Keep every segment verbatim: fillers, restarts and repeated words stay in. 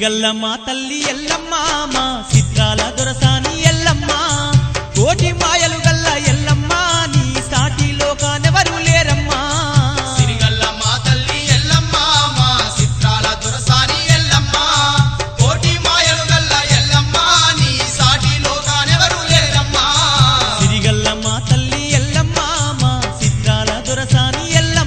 సిరిగల్లమ్మ తల్లి ఎల్లమ్మ మా సిత్రాల దొరసాని ఎల్లమ్మ కోటి మాయలు గల్ల ఎల్లమ్మ నీ సాటిలో కానెవరు లేరమ్మా సిరిగల్లమ్మ తల్లి ఎల్లమ్మ మా సిత్రాల దొరసాని ఎల్లమ్మ కోటి మాయలు గల్ల ఎల్లమ్మ నీ సాటిలో కానెవరు లేరమ్మా సిరిగల్లమ్మ తల్లి ఎల్లమ్మ మా సిత్రాల దొరసాని ఎల్లమ్మ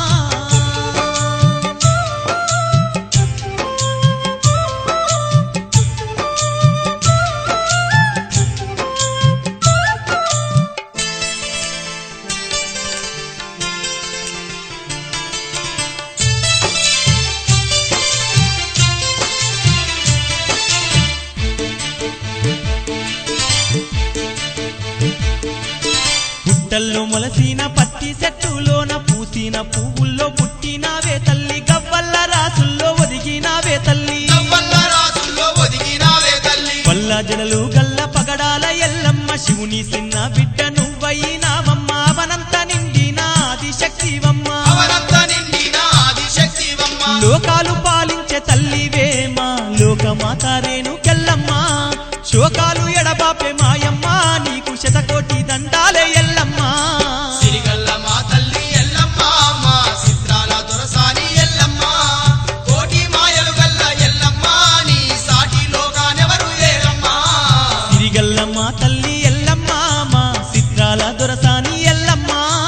పుట్టల్లో మొలసిన పత్తి చెట్టులోన పూసిన పువ్వుల్లో పుట్టినావే తల్లి గవ్వల్ల రాసుల్లో ఒదిగినావే తల్లి గవ్వల్ల రాసుల్లో ఒదిగినావే తల్లి పల్ల జడలు గల్ల పగడాల ఎల్లమ్మ శివుని చిన్న బిడ్డ నువ్వయినావమ్మ అవనంత నిండిన ఆది శక్తివమ్మ అవనంత నిండిన ఆది శక్తివమ్మ లోకాలు పాలించే తల్లివేమా లోకమాత రేణుకెల్లమ్మ శోకాలు ఎడబాపే మాయమ్మ నీకు శతకోటి దండాలే ఎల్లమ్మ సిరిగల్లమ్మ తల్లి ఎల్లమ్మ మా సిత్రాల దొరసాని ఎల్లమ్మ కోటి మాయలు గల్ల ఎల్లమ్మ నీ సాటిలో కానెవరు లేరమ్మా సిరిగల్లమ్మ తల్లి ఎల్లమ్మ మా సిత్రాల దొరసాని ఎల్లమ్మ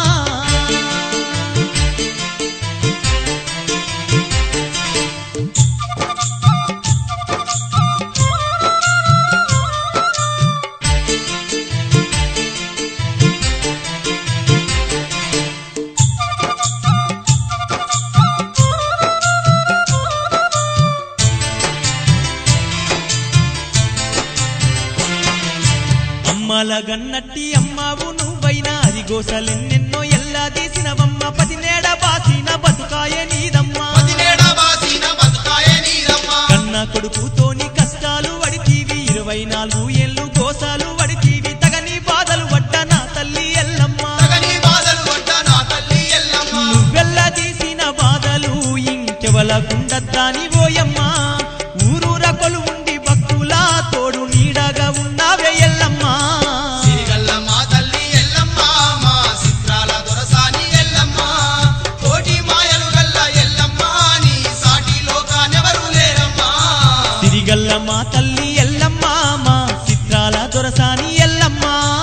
అమ్మల గన్నట్టి అమ్మవు నువ్వైనా అది గోసలెన్నెన్నో ఎల్లా తీసినవమ్మ పతినేడ బాసిన బతుకాయ నీదమ్మ పదినేడ బాసిన బతుకాయ నీదమ్మ కన్న కొడుకుతోని కష్టాలు వడితీవి ఇరవై నాలుగు ఏళ్ళు గోసాలు వడితీవి తగని బాధలు పడ్డ నా తల్లి ఎల్లమ్మ తగని బాధలు పడ్డ నా తల్లి ఎల్లమ్మ నువ్వెల్ల తీసిన బాధలు ఇంకెవలకుండద్దాని ఓయమ్మ ఊరూర కొలువుండి భక్తుల తోడు నీడగా ఉన్నావే ఎల్లమ్మ సిరిగల్లమ్మ తల్లి ఎల్లమ్మ మా సిత్రాల దొరసాని ఎల్లమ్మ కోటి మాయలు గల్ల ఎల్లమ్మ నీ సాటిలో కానెవరు లేరమ్మా సిరిగల్లమ్మ తల్లి ఎల్లమ్మ మా సిత్రాల దొరసాని ఎల్లమ్మ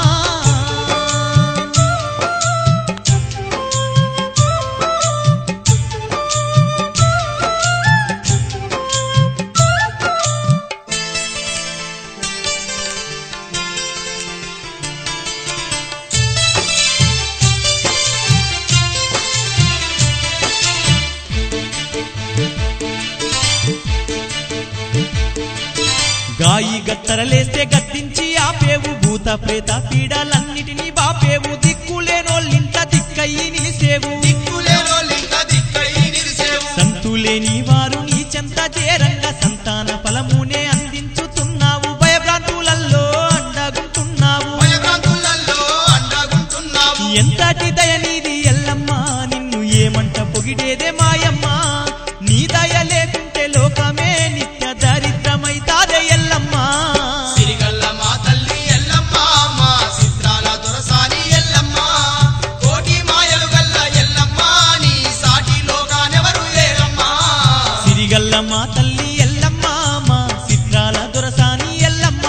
గాయి గత్తరలేస్తే గద్దించి ఆపేవు భూత ప్రేత పీడలన్నిటినీ బాపేవు దిక్కులేనోళ్ళింట దిక్కయి నిలిసేవు దిక్కులేనోళ్ళింక దిక్కై నిలిసేవు సంతులేని వారు నీ చెంత చేరంగా సంతాన ఫలమునే అందించుతున్నావు భయభ్రాంతులల్లో అండగుంటున్నావు భయభ్రాంతులలో అండగుంటున్నావు ఎంతటి దయనీది ఎల్లమ్మ నిన్ను ఏమంట పొగిడేదే మాయమ్మ నీ దయ లేకుంటే లోకమే నిత్య దరిద్రమైతాదే ఎల్లమ్మ సిరిగల్లమ్మ తల్లి ఎల్లమ్మ మా సిత్రాల దొరసాని ఎల్లమ్మ కోటి మాయలు గల్ల ఎల్లమ్మ నీ సాటిలో కానెవరు లేరమ్మా సిరిగల్లమ్మ తల్లి ఎల్లమ్మ మా సిత్రాల దొరసాని ఎల్లమ్మ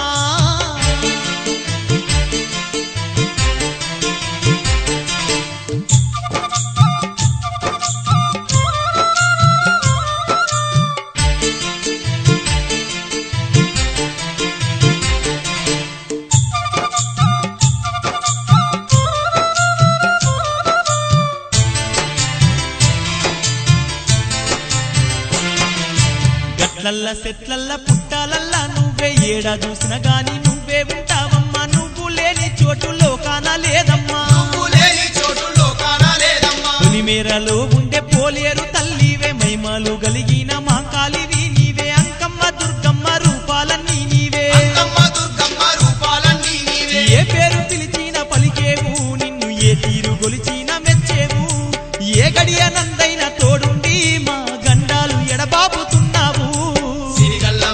గట్లల్ల సెట్లల్ల పుట్టాలల్ల నువ్వే ఏడా చూసిన గాని నువ్వే ఉంటావమ్మా నువ్వు లేని చోటు లోకాన లేదమ్మా నువ్వు లేని చోటు లోకాన లేదమ్మా పులిమేరలో ఉండే పోలేరు తల్లివే మైమాలు గలిగిన మాంకాలివి నీవే అంకమ్మ దుర్గమ్మ రూపాలన్నీ నీవే అంకమ్మ దుర్గమ్మ రూపాలన్నీ నీవే ఏ పేరు పిలిచిన పలికేవు నిన్ను ఏ తీరు గొలిచిన మెచ్చేవు ఏ గడియ నందైన తోడుండి మా గండాలు ఎడబాబుతున్నావు సిరిగల్ల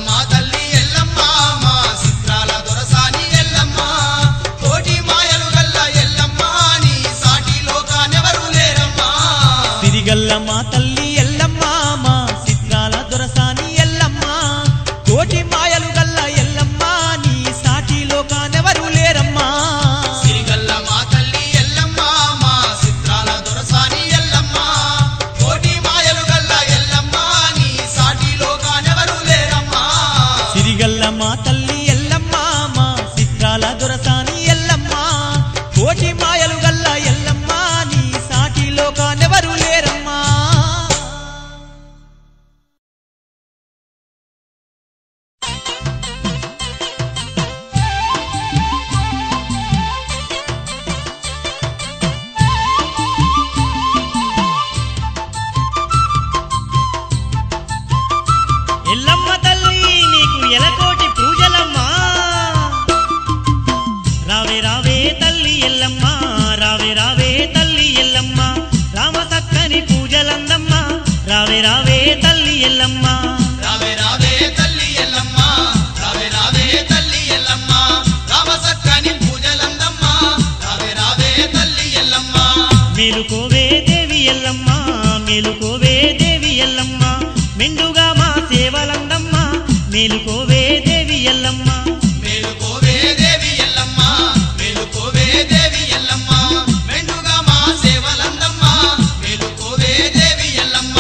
రావే రావే తల్లి ఎల్లమ్మ రావే రావే తల్లి ఎల్లమ్మ రామ చక్కని పూజలందమ్మ రావే రావే తల్లి ఎల్లమ్మ రావే రావే తల్లి ఎల్లమ్మ రావే రావే తల్లి ఎల్లమ్మ రామ చక్కని పూజలందమ్మ రావే రావే తల్లి ఎల్లమ్మ మేలుకోవే దేవి ఎల్లమ్మ మేలుకోవే దేవి ఎల్లమ్మ మెండుగా మా సేవలందమ్మ మేలుకోవే దేవి ఎల్లమ్మ మేలుకోవే దేవి ఎల్లమ్మ మేలుకోవే దేవి ఎల్లమ్మ మెండుగా మా సేవలందమ్మ మేలుకోవే దేవి ఎల్లమ్మ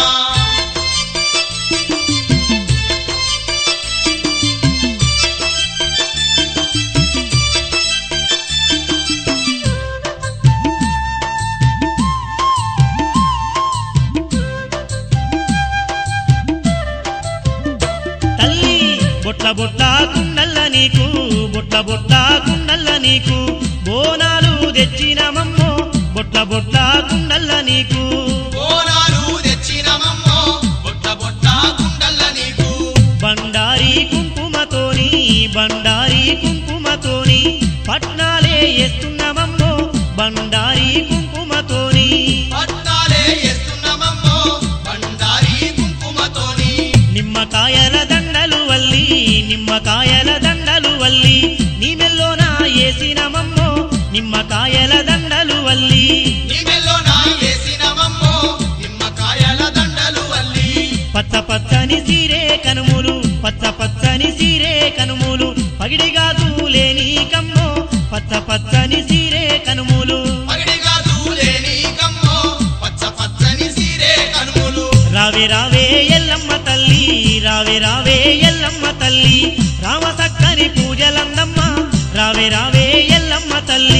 తల్లి బొట్ల బొట్ల కుండల్ల నీకు బొట్ల బొట్ల కుండల్ల నీకు బోనాలు తెచ్చినమమ్మో బొట్ల బొట్ల కుండల్ల నీకు బోనాలు తెచ్చినమమ్మో బొట్ట బొట్ట కుండల్ల నీకు బండారి కుంకుమతోని బండారి కుంకుమతోని పట్నాలే ఎస్తున్నమమ్మో బండారి కుంకుమతోని పట్నాలే ఎస్తున్నమమ్మో బండారి కుంకుమతోని నిమ్మకాయల దండలు వల్లి నిమ్మకాయల దండలు వల్లి నీ మెల్లోన ఏసినమమ్మో నిమ్మకాయల దండలు వల్లి నీ మెల్లోన వేసినమమ్మో నిమ్మకాయల దండలు వల్లి పచ్చ పచ్చని సీరే కనుములు పచ్చ పచ్చని సీరే కనుములు పగిడిగాదు లేని కమ్మో పచ్చ పచ్చని సీరే కనుములు పగిడిగా దూలేని కమ్మో పచ్చ పచ్చని సీరే కనుములు రావే రావే ఎల్లమ్మ తల్లి రావే రావే ఎల్లమ్మ తల్లి రామ చక్కని పూజలందమ్మ రావే రావే ఎల్లమ్మ తల్లి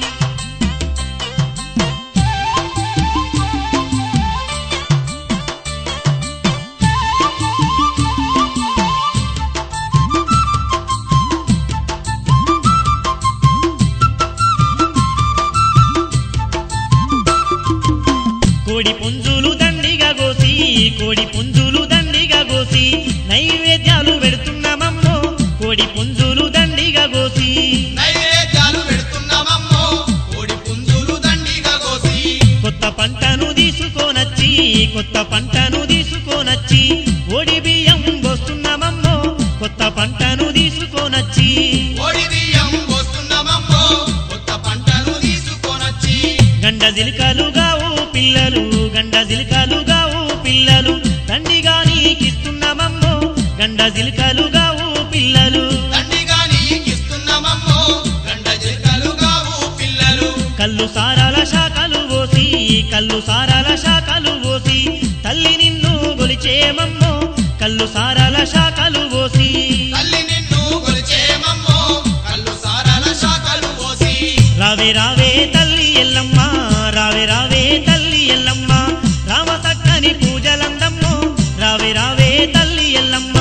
కోడి పుంజులు దండిగా గోసి కోడి పుంజులు దండిగా గోసి నైవేద్యాలు పెడుతున్నామమ్మో కోడి పుంజులు దండిగా గోసి నైవేద్యాలు పెడుతున్నామమ్మో కోడి పుంజులు దండిగా కోసి కొత్త పంటను తీసుకోనచ్చి కొత్త పంటను తీసుకోనచ్చి ఓడి బియ్యం పోస్తున్నామమ్మో కొత్త పంటను తీసుకోనచ్చి కోడి బియ్యం పోస్తున్నామమ్మో కొత్త పంటను తీసుకొనొచ్చి గండ జిలికలుగావు పిల్లలు గండ జిలికలుగావు పిల్లలు దండిగా నీకిస్తున్నామమ్మో గండ జిలికలుగావు పిల్లలు దండిగా నీకిస్తున్నామమ్మో గండ జిల్కలుగావు పిల్లలు కళ్ళు సారాల శాఖలు పోసి కళ్ళు సారాల శాఖలు పోసి తల్లి నిన్ను గొలిచేమమ్మో కళ్ళు సారాల శాఖలు పోసి తల్లి నిన్ను కొలిచేమమ్మో కళ్ళు సారాల శాఖలు పోసి రావే రావే తల్లి ఎల్లమ్మ రావే రావే తల్లి ఎల్లమ్మ రామ చక్కని పూజలందమ్మో రావే రావే తల్లి ఎల్లమ్మ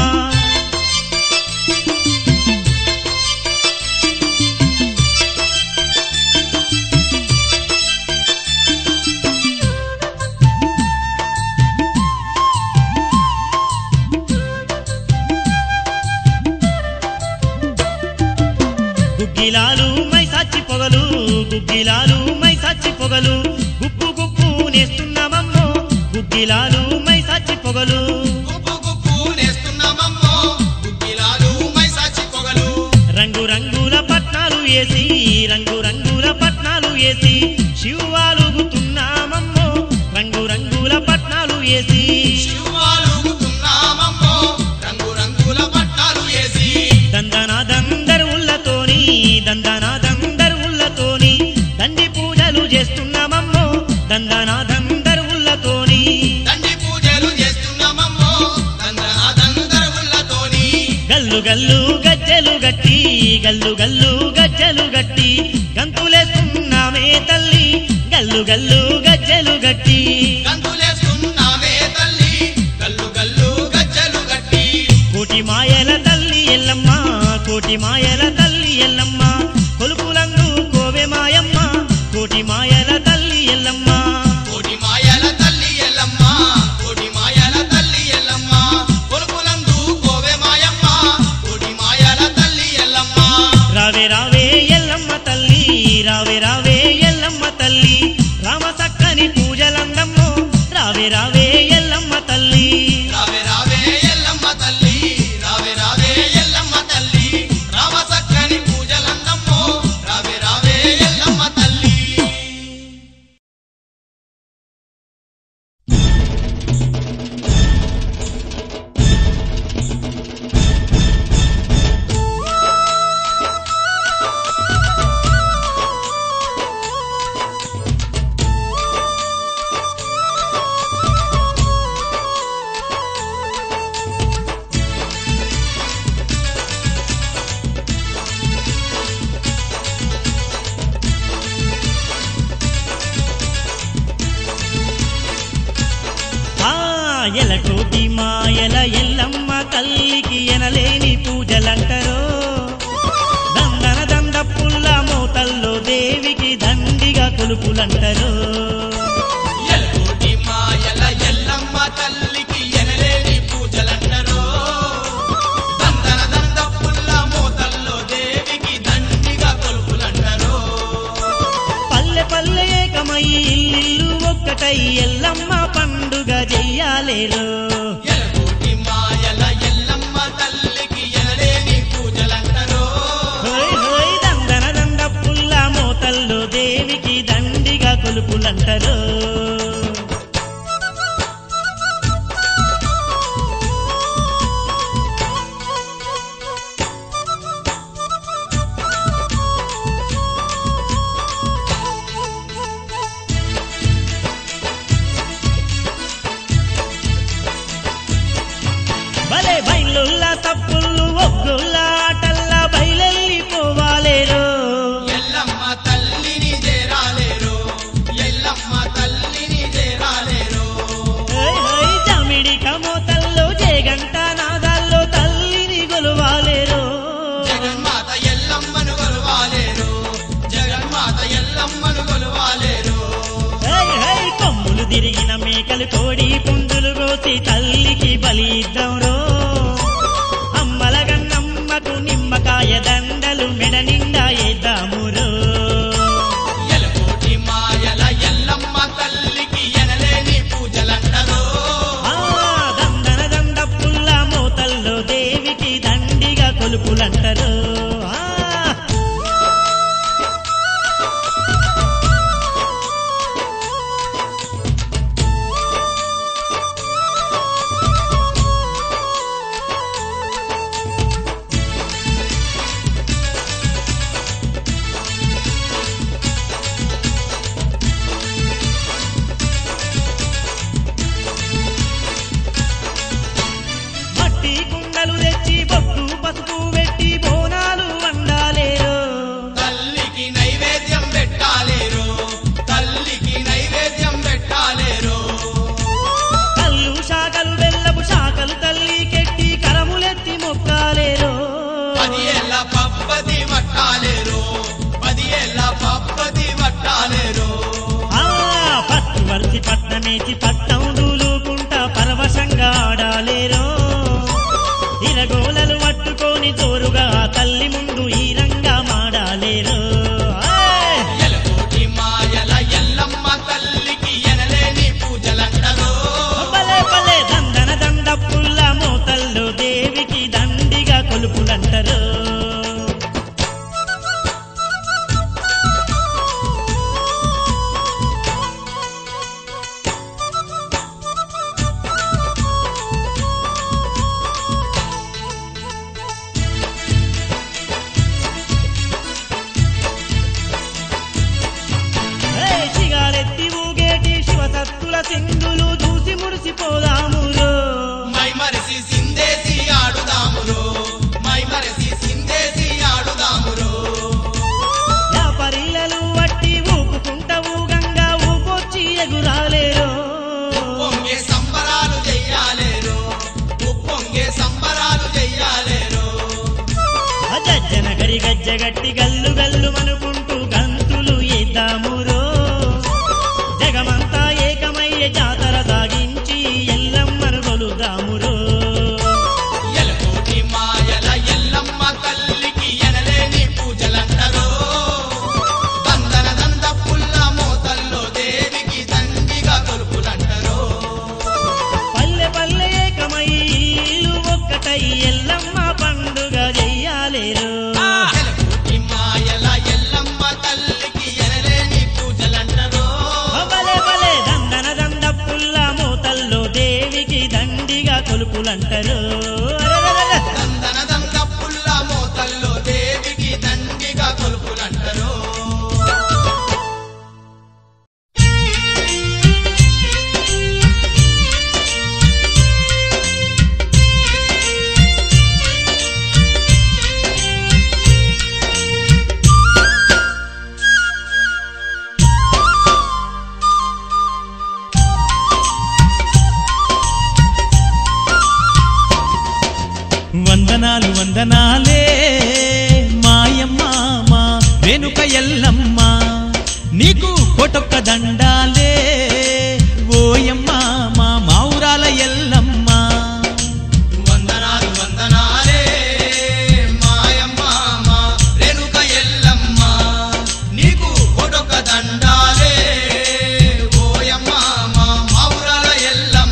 గుగ్గిలాలు మై సాచి పొగలు గుగ్గిలాలు మై సాచి పొగలు గుప్పు గుప్పు నేస్తున్నామమ్మో గుగ్గిలాలు మై సాచి పొగలు గుప్పు గుప్పు నేస్తున్నామమ్మో గుగ్గిలాలు మైసాచి పొగలు రంగు రంగుల పట్నాలు వేసి రంగు రంగుల పట్నాలు వేసి శివాలుగుతున్నామమ్మో రంగు రంగుల పట్నాలు వేసి శివాలుగుతున్నామమ్మో రంగు రంగుల పట్టాలు వేసి దందన దందరుళ్ళతోని దందన దందరుళ్ళతోని దండి పూజలు చేస్తున్నామమ్మో దందన దందరుళ్ళతోని దండి పూజలు చేస్తున్నామమ్మో దందనాదందరులతోని గల్లు గల్లు గజ్జెలు గట్టి గల్లు గల్లు గజ్జెలు గట్టి గంతులేస్తున్నామే తల్లి గల్లు గల్లు గజ్జెలు గట్టి గంతులేస్తున్నామే తల్లి గల్లు గల్లు గజ్జలు గట్టి కోటి మాయల తల్లి ఎల్లమ్మ కోటి మాయల తల్లి ఎల్లమ్మ కొలుపులందు కోవె మాయమ్మ కోటి మాయల తల్లి ఎల్లమ్మ కోటి మాయల తల్లి ఎల్లమ్మ కోటి మాయల తల్లి ఎల్లమ్మ కొలుపులందు కోవె మాయమ్మ కోటి మాయల తల్లి ఎల్లమ్మ రావే రావే ఎల్లమ్మ తల్లి ఎలకోటి మాయల ఎల్లమ్మ తల్లికి ఎనలేని పూజలంటరో దందన దంద పుల్ల మోతల్లో దేవికి దండిగా కొలుపులంటరో ఎలకోటి మాయల ఎల్లమ్మ తల్లికి ఎనలేని పూజలంటరో దందన దంద పుల్ల మోతల్లో దేవికి దండిగా కొలుపులంటరో పల్లె పల్లె ఏకమై ఇల్లు ఒక్కటై ఎల్లమ్మ పండుగ చెయ్యాలేరో ఎలకోటి మాయల ఎల్లమ్మ తల్లికి ఎనలేని పూజలంటరో హోయ్ హోయ్ దందన దంద పుల్ల మోతల్లో దేవికి దండిగా కొలుపులంటరో భలే బయలుల్లా తప్పుళ్ళు ఒగ్గుల్లా ఆటల్లా బయలెళ్ళిపోవాలేరో ఎల్లమ్మ తల్లిని చేరాలేరు ఎల్లమ్మ తల్లిని చేరాలేరు హోయ్ హోయ్ జమిడి కమోతల్లో జేగంట నాదాల్లో తల్లిని గొలువాలేరో జగన్మాత ఎల్లమ్మను కొలువాలేరు జగన్మాత ఎల్లమ్మను కొలువాలేరు హై హై కొమ్ములు తిరిగిన మేకలు కోడి పుంజులు కోసి తల్లికి బలి ఇద్దాంరో అమ్మల గన్నమ్మకు నిమ్మకాయ దండలు మెడ నిండా ఏద్దామురో ఎలకోటి మాయల ఎల్లమ్మ తల్లికి ఎనలేని పూజలంటరో ఆ దందన దండ పుల్ల మోతల్లో దేవికి దండిగా కొలుపులంటరో ఆ మట్టి కుండలు తెచ్చి బొట్టు పసుపు పెట్టి బోనాలు వండాలేరో తల్లికి నైవేద్యం పెట్టాలేరు తల్లికి నైవేద్యం పెట్టాలేరు కల్లు శాఖలు బెల్లపు శాఖలు తల్లి కెట్టి కరములెత్తి మొక్కాలేరో పది ఏళ్ళ పప్పది పట్టాలేరు పది ఏళ్ళ పప్పది పట్టాలేరు ఆ పట్టు వరిసి పట్నమేసి పట్టం దూలుకుంటా పరవశంగా ఆడాలేరో ఇరగోలలు పట్టుకొని జోరుగా తల్లి ముందు ఈ రంగా మాడాలేరో ఆయ్! ఎలకోటి మాయల ఎల్లమ్మ తల్లికి ఎనలేని పూజలంటరో భలే భలే దందన దండ పుల్ల మోతల్లో దేవికి దండిగా కొలుపులంటరో ఏయ్ సిగారెత్తి ఊగేటి శివసత్తుల సింధులు చూసి మురిసిపోదామురో మై మరసి సిందేసి ఆడుదామురో మై మరసి సిందేసి ఆడుదామురో యాపరిల్లలు వట్టి ఊపుకుంట ఊగంగా ఊపొచ్చి ఎగురాలేరో పొంగే సంబరాలు చెయ్యాలేరు ఉప్పొంగే సంబరాలు చెయ్యాలేరు అజజ్జన గరి గజ్జగట్టి గల్లు గల్లు మనుకుంటూ గంతులు ఏద్దామురో జగమంతా ఏకమయ్య జాతర సాగించి ఎల్లమ్మను కొలుదామురో ఎలకోటి మాయల ఎల్లమ్మ తల్లికి ఎనలేని పూజలంటరో దందన దంద పుల్ల మోతల్లో దేవికి దండిగా కొలుపులంటరో పల్లె పల్లె ఏకమై ఇల్లు ఒక్కటై ఎల్లమ్మ పండుగ చెయ్యాలేరో ఎలకోటి మాయల ఎల్లమ్మ తల్లికి ఎనలేని పూజలంటరో భలే భలే దందన దండ పుల్ల మోతల్లో దేవికి దండిగా కొలుపులంటరో అరెరెరెరె! దందన దంద పుల్ల మోతల్లో దేవికి దండిగా కొలుపులంటరో ఎల్లమ్మ నీకు కోటొక్క దండాలే ఓయమ్మ మా మావురాల ఎల్లమ్మ వందనాలు వందనాలే మాయమ్మ మా రేణుక ఎల్లమ్మ నీకు కోటొక్క దండాలే ఓయమ్మ మా మావురాల ఎల్లమ్మ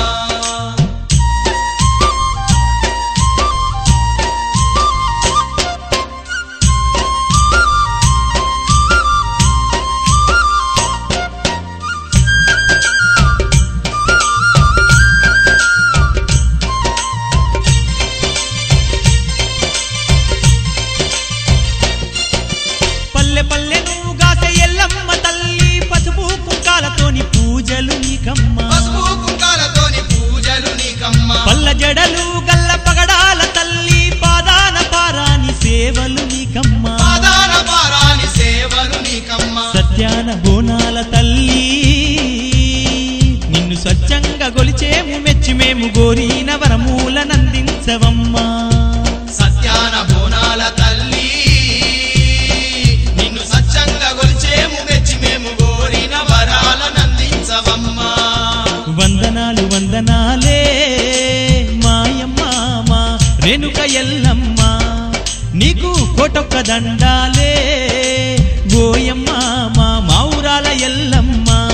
పల్లె పల్లెను గాసే ఎల్లమ్మ తల్లి పసుపు కుంకాలతోని పూజలు నీకమ్మ పసుపు కుంకాలతోని పూజలు నీకమ్మ పల్ల జడలు గల్ల పగడాల తల్లి పాదాన పారాని సేవలు నీకమ్మ పాదాల పారాని సేవలు నీకమ్మ సత్యాన బోనాల తల్లి నిన్ను స్వచ్ఛంగా గొలిచేము మెచ్చి మేము గోరిన వరమూలనందించవమ్మా సత్యాన బోనాల తల్లి నిన్ను సత్యంగా గొలిచేము మెచ్చి మేము గోరిన వరాలనందించవమ్మా వందనాలు వందనాలే మాయమ్మ మా రేణుక ఎల్లమ్మ నీకు కోటొక్క దండాలే ఓయమ్మ మా మావురాల ఎల్లమ్మ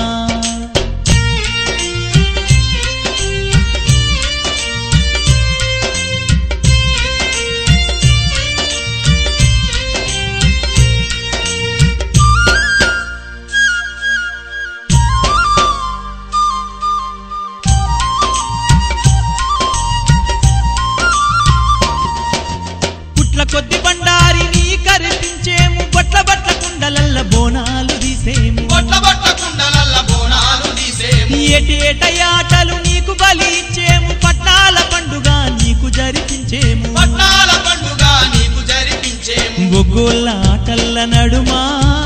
పుట్ల కొద్ది బండారి నీ కరిపించేము బట్ల బట్ల కుండలల్ల బోనాలు తీసేము బొట్ల బొట్ల కుండలల్ల బోనాలు తీసేము ఏటి ఏటయాటలు నీకు బలి ఇచ్చేము పట్నాల పండుగ నీకు జరిపించేము పట్నాల పండుగ నీకు జరిపించేము ఒగ్గోళ్ళ ఆటల్ల నడుమా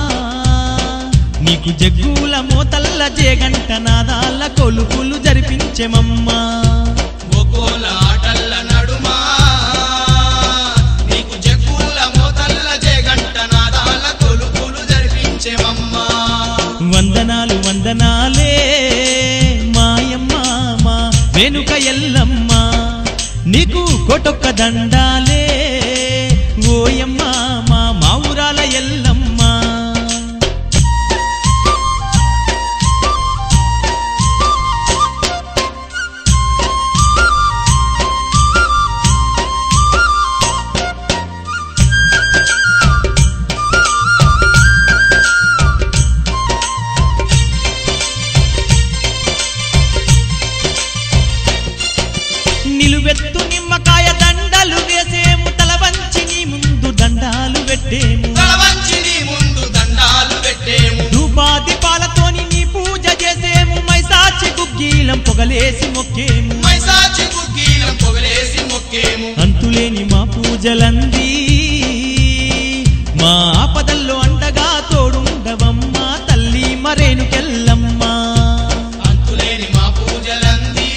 నీకు జగ్గుల మోతల్ల జేగంట నాదాల కొలుపులు జరిపించెమమ్మా ఒక్కోల ఆటల్ల నడుమా నీకు జగ్గుల మోతల్ల జగంట నాదాల కొలుపులు జరిపించేమమ్మా వందనాలు వందనాలే మాయమ్మ మా రేణుక ఎల్లమ్మ నీకు కోటొక్క దండాలే ఓయమ్మ మా మావురాల ఎల్లమ్మ నిలువెత్తు నిమ్మకాయ దండలు వేసేము తల వంచి నీ ముందు దండాలు పెట్టేము తలవంచి నీ ముందు దండాలు పెట్టేము ధూపాది పాలతోని నీ పూజ చేసేము మైసాచి గుగ్గీలం పొగలేసి మొక్కేము మైసాచి కుక్కీలం పొగలేసి మొక్కేము అంతులేని మా పూజలంది మా ఆపదల్లో అండగా తోడుండవమ్మా తల్లి మరేనుకెల్లమ్మ అంతులేని మా పూజలంది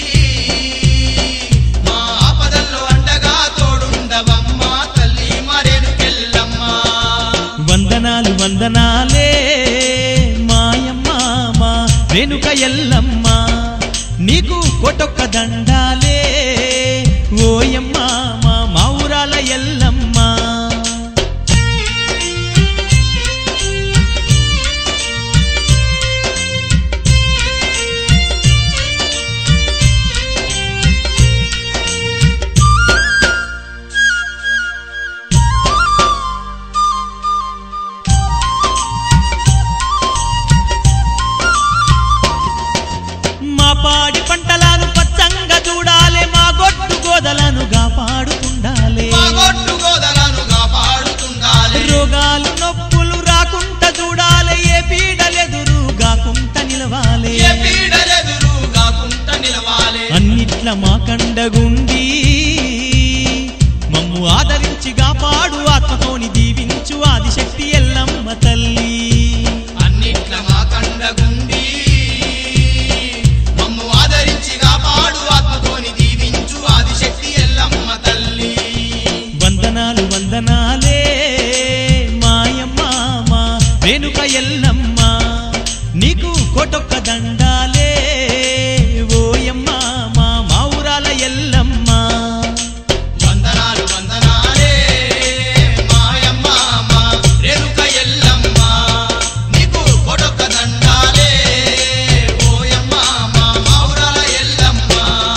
మా ఆపదల్లో అండగా తోడుండవమ్మా తల్లి మరేనుకెల్లమ్మా వందనాలు వందనాలే మాయమ్మ మా రేణుక ఎల్లమ్మ నీకు కోటొక్క దండాలే ఓయమ్మ మా మావురాల ఎల్లమ్మ మా పాడి పంటలను పచ్చంగా చూడాలే మా గొడ్డు గోదలను గా రేణుక ఎల్లమ్మ నీకు కోటొక్క దండాలే ఓయమ్మ మా మావురాల ఎల్లమ్మ వందనాలు వందనాలే మాయమ్మ మా రేణుక ఎల్లమ్మ నీకు కొడొక్క దండాలే ఓయమ్మ మా మావురాల ఎల్లమ్మ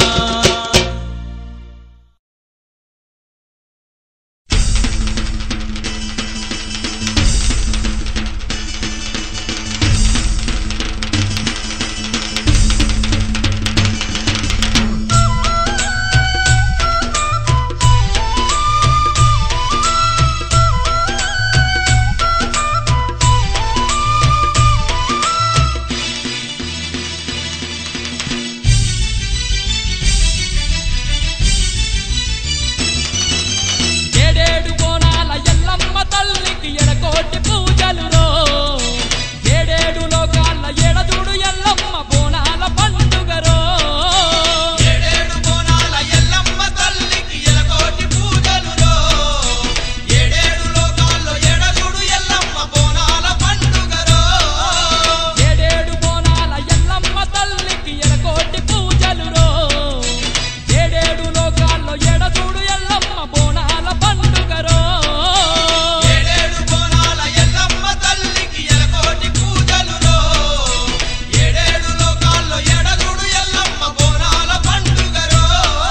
ఏడేడు బోనాల ఎల్లమ్మ తల్లికి ఎడకోటి పూజలు రో ఏడేడు లోకాల ఎడదుడు ఎల్లమ్మ బోనాల పండుగ రో ఏడేడు బోనాల ఎల్లమ్మ తల్లికి ఎలకోటి పూజలు రో ఏడేడు లోకాల్లో ఎడగుడు ఎల్లమ్మ బోనాల పండుగ రో ఏడేడు బోనాల ఎల్లమ్మ తల్లికి ఎడకోటి పూజలు రో ఏడేడు లోకాల్లో ఎడదుడు ఎల్లమ్మ బోనాల పండుగ రో ఏడేడు బోనాల ఎల్లమ్మ తల్లికి ఎలకోటి పూజలు రో ఏడేడు లోకాల్లో ఎడగుడు ఎల్లమ్మ బోనాల పండుగ రో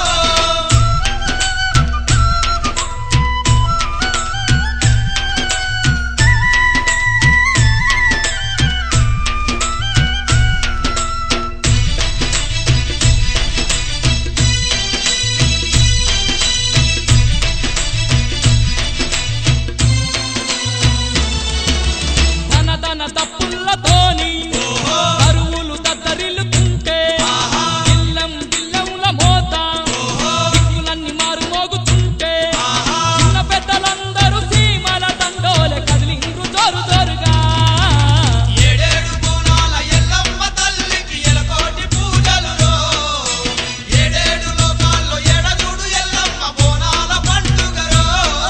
తన తన తప్పులతోని కరువులు దద్దరిల్లుతుంటే గిల్లం గిల్లంల మోత దిక్కులన్నీ మారు మోగుతుంటే చిన్న పెద్దలందరూ సీమల దండోలే కదిలిండ్రు జోరు జోరుగా ఏడేడు బోనాల ఎల్లమ్మ తల్లికి ఎలకోటి పూజలు రో ఏడేడు లోకాల్లో ఎడగుడు ఎల్లమ్మ బోనాల పండుగ రో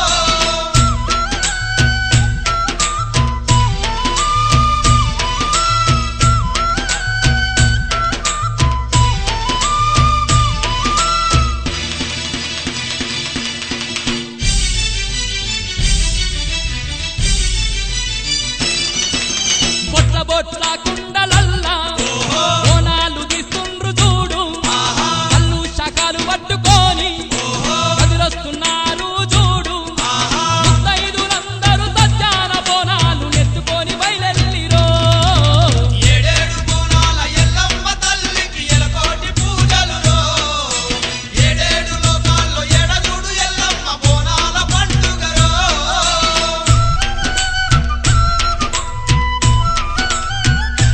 బొట్ల బొట్ల కుండలల్లా బోనాలు తీస్తుండ్రు చూడు కళ్ళు శాఖలు పట్టుకొని కదిలొస్తున్నారు చూడు ముత్తైదులందరూ సజ్జాన బోనాలు నెత్తుకొని బయలెల్లిరో ఏడేడు బోనాల ఎల్లమ్మ తల్లికి ఎలకోటి పూజలు రో ఏడేడు లోకాల్లో ఎడగుడు ఎల్లమ్మ బోనాల పండుగ రో ఏడేడు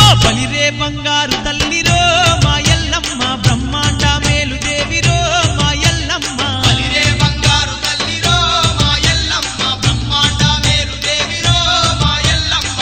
బలిరే బంగారు తల్లిరో మా ఎల్లమ్మ బ్రహ్మాండ మేలు దేవిరో మా ఎల్లమ్మ బలిరే బంగారు తల్లిరో మా ఎల్లమ్మ బ్రహ్మాండ మేరు దేవిరో మా ఎల్లమ్మ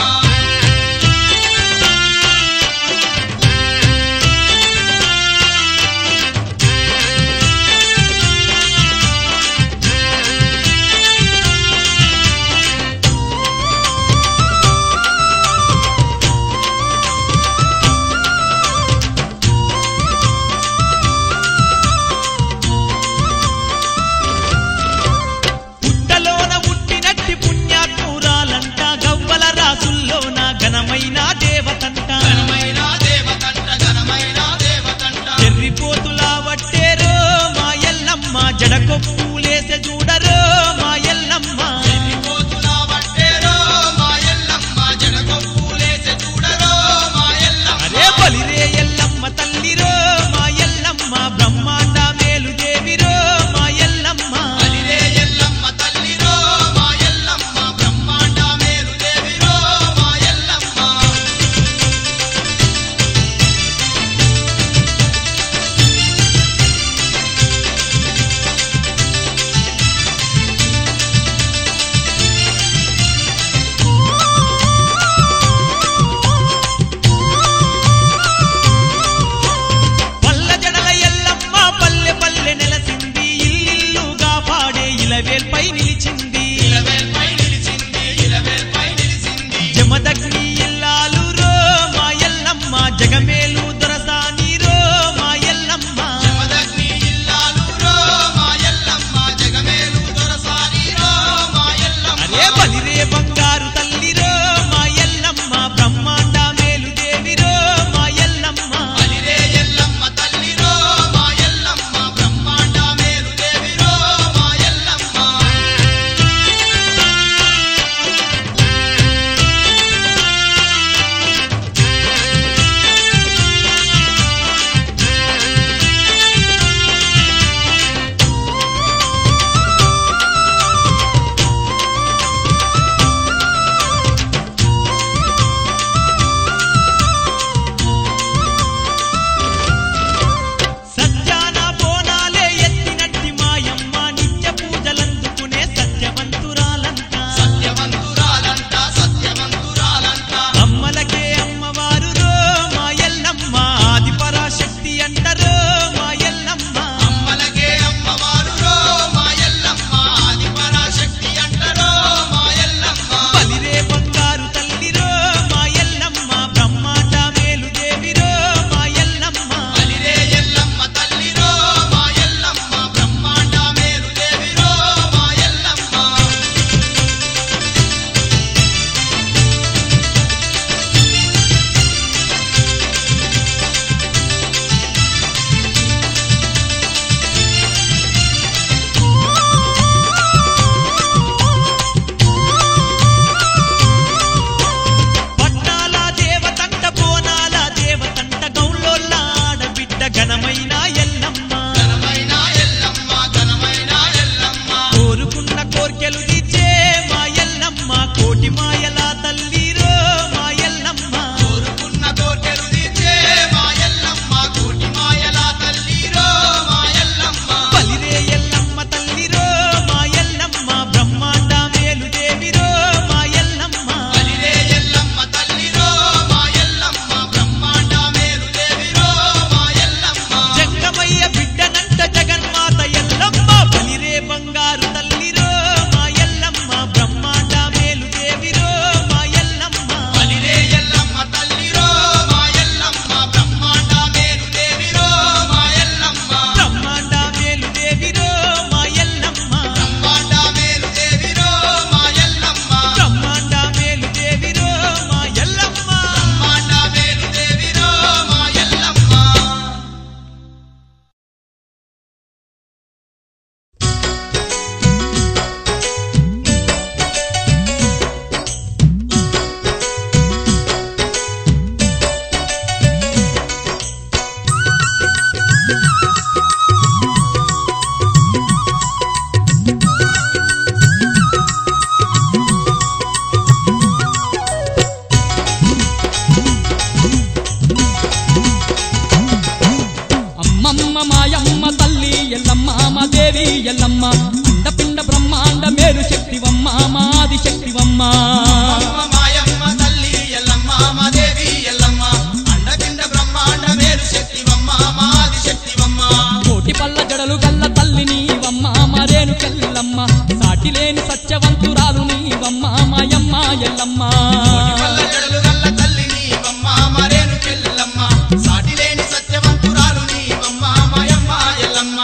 ఎల్లమ్మ అమ్మ మాయమ్మ తల్లి ఎల్లమ్మ మా దేవి ఎల్లమ్మ అండపిండ బ్రహ్మాండ మేరు శక్తివమ్మ మా ఆది శక్తివమ్మ కోటి పల్ల జడలు గల్ల తల్లి నీవమ్మ మరేనుకెల్లమ్మ సాటి లేని సత్యవంతురాలు నీవమ్మ మాయమ్మ ఎల్లమ్మ వల్ల జడలు గల్ల తల్లి నీవమ్మ మరేనుకెల్లమ్మ సాటి లేని సత్యవంతురాలు నీవమ్మ మాయమ్మ ఎల్లమ్మ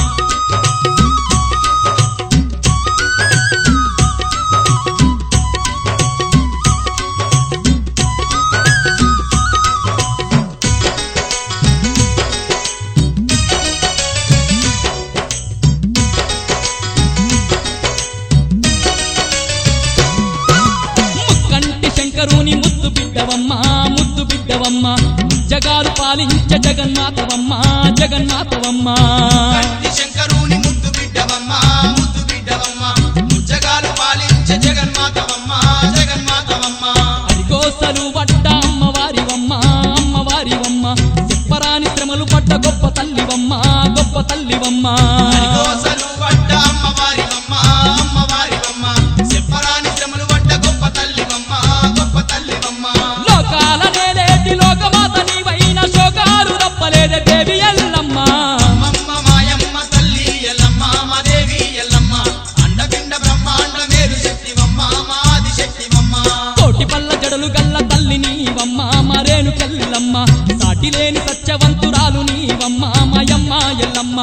శంకరుని ముద్దు బిడ్డవమ్మ ముద్దు బిడ్డవమ్మ జగాలు పాలించ జగన్మాతవమ్మ జగన్మాతవమ్మ కంటి శంకరుని ముద్దు బిడ్డవమ్మ ముద్దు బిడ్డవమ్మ ముజ్జగాలు పాలించే జగన్మాతవమ్మ జగన్మాతవమ్మ అరిగోసలు పడ్డ అమ్మవారివమ్మ అమ్మవారివమ్మ చెప్పరాని శ్రమలు పడ్డ గొప్ప తల్లివమ్మ గొప్ప తల్లివమ్మ హరికోసలు పడ్డ అమ్మవారివమ్మ అమ్మవారివమ్మ చెప్పరాని శ్రమలు పడ్డ గొప్ప తల్లివమ్మ గొప్ప తల్లివమ్మ లోకాల నేలేటి లోకమాత నీవైన శోకాలు తప్పలేదే దేవి ఎల్లమ్మ అమ్మమ్మ మాయమ్మ తల్లి ఎల్లమ్మ మా దేవి ఎల్లమ్మ అండపిండ బ్రహ్మాండ మేరు శక్తివమ్మ మా ఆది శక్తివమ్మ కోటి పల్ల జడలు గల్ల తల్లి నీవమ్మ మరేనుకెల్లమ్మ సాటి లేని సత్యవంతురాలు నీవమ్మ మాయమ్మ ఎల్లమ్మ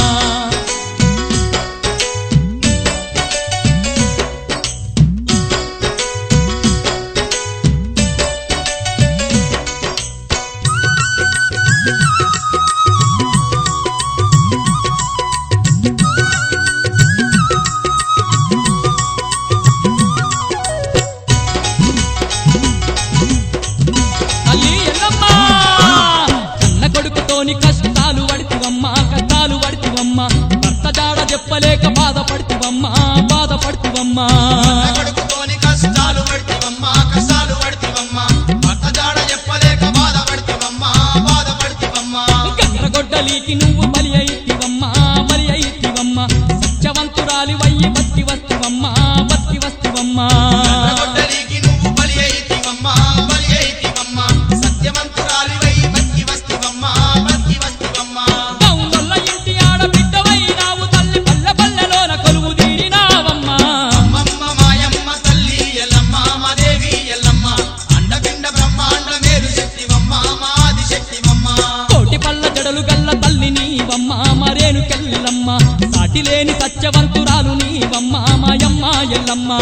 తల్లి ఎల్లమ్మ కన్న కొడుకుతోని కష్టాలు పడితివమ్మ కష్టాలు పడితివమ్మ భర్త జాడ చెప్పలేక బాధపడితివమ్మ బాధపడితివమ్మ కొడుకుతోని కష్టాలు పడితివమ్మ కష్టాలు పడితివమ్మ భర్త జాడ చెప్పలేక బాధపడితివమ్మ బాధపడితివమ్మ గండ్రగొడ్డలికి నువ్వు బలి అయితివమ్మ బలి అయితివమ్మ సత్యవంతురాలి వయ్యి బతి వస్తువమ్మ బతి వస్తువమ్మ గొడ్డలికి నువ్వు బలి అయితివమ్మ బలి అయితివమ్మ సత్యవంతురాలివై బతికి వస్తివమ్మ బతికి వస్తివమ్మ గౌరల్ల ఇంటి ఆడబిడ్డవైనావు తల్లి పల్లె పల్లెలోన కొలువు తీరినావమ్మ అమ్మమ్మ మాయమ్మ తల్లి ఎల్లమ్మ మా దేవి ఎల్లమ్మ అండపిండ బ్రహ్మాండ మేరు శక్తివమ్మ మా ఆది శక్తివమ్మ కోటి పల్ల జడలు గల్ల తల్లి నీవమ్మ మరేనుకెల్లమ్మ సాటి లేని సత్యవంతురాలు నీవమ్మ మాయమ్మ ఎల్లమ్మ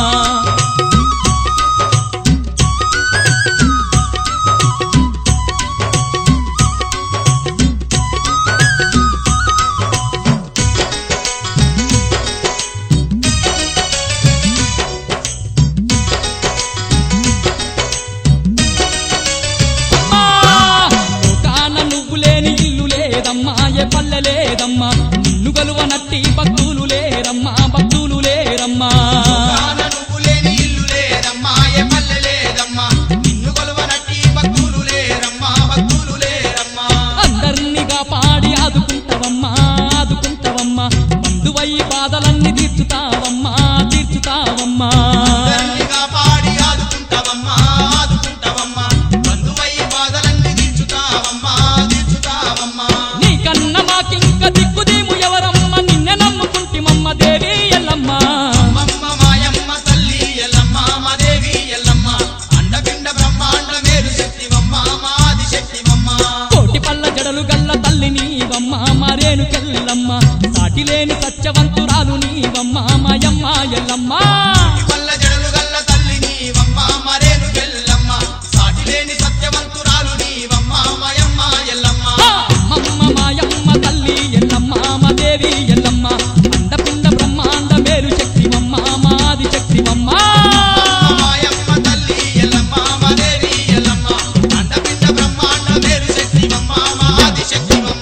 అమ్మా! లోకాన నువ్వు లేని ఇల్లు లేదమ్మా ఏ పల్లె లేదమ్మా నిన్ను గలువనట్టి భక్తులు లేరమ్మా భక్తులు లేరమ్మా కాన నువ్వు లేని ఇల్లు లేదమ్మా ఏ పల్లె లేదమ్మా నిన్ను కొలువనట్టి భక్తులు లేరమ్మా భక్తులు లేరమ్మా అందర్ని కాపాడి ఆదుకుంటావమ్మా ఆదుకుంటావమ్మా బంధువై బాధలన్నీ తీర్చుతావమ్మా తీర్చుతావమ్మా అందరినీ కాపాడి ఆదుకుంటావమ్మా ఆదుకుంటావమ్మా బంధువై బాధలన్నీ తీర్చుతావమ్మా తీర్చుతావమ్మా నీ కన్న మాకింక దిక్కుదీము ఎవరమ్మ నిన్నే నమ్ముకుంటిమమ్మ దేవి ఎల్లమ్మ అమ్మమ్మ మాయమ్మ తల్లి ఎల్లమ్మ మా దేవి ఎల్లమ్మ అండపిండ బ్రహ్మాండ మేరు శక్తివమ్మ మా ఆది శక్తివమ్మ కోటి పల్ల జడలు గల్ల తల్లి నీవమ్మ మరేనుకెల్లమ్మ సాటి లేని సత్యవంతురాలు నీవమ్మ మాయమ్మ ఎల్లమ్మ వల్ల జడలు గల్ల తల్లి నీవమ్మ మరేను ఎల్లమ్మ సాటి లేని సత్యవంతురాలు నీవమ్మ మాయమ్మ ఎల్లమ్మ అమ్మమ్మ మాయమ్మ తల్లి ఎల్లమ్మ మా దేవి ఎల్లమ్మ అండపిండ బ్రహ్మాండ మేలు శక్తివమ్మ మాది శక్తివమ్మ మాయమ్మ తల్లి ఎల్లమ్మ మా దేవి ఎల్లమ్మ అండపిండ బ్రహ్మాండ మేరు శక్తివమ్మ మా ఆది శక్తివమ్మ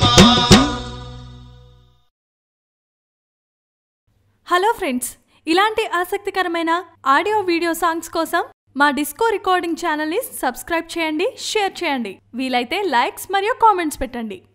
హలో ఫ్రెండ్స్, ఇలాంటి ఆసక్తికరమైన ఆడియో వీడియో సాంగ్స్ కోసం మా డిస్కో రికార్డింగ్ ఛానల్ని సబ్స్క్రైబ్ చేయండి, షేర్ చేయండి, వీలైతే లైక్స్ మరియు కామెంట్స్ పెట్టండి.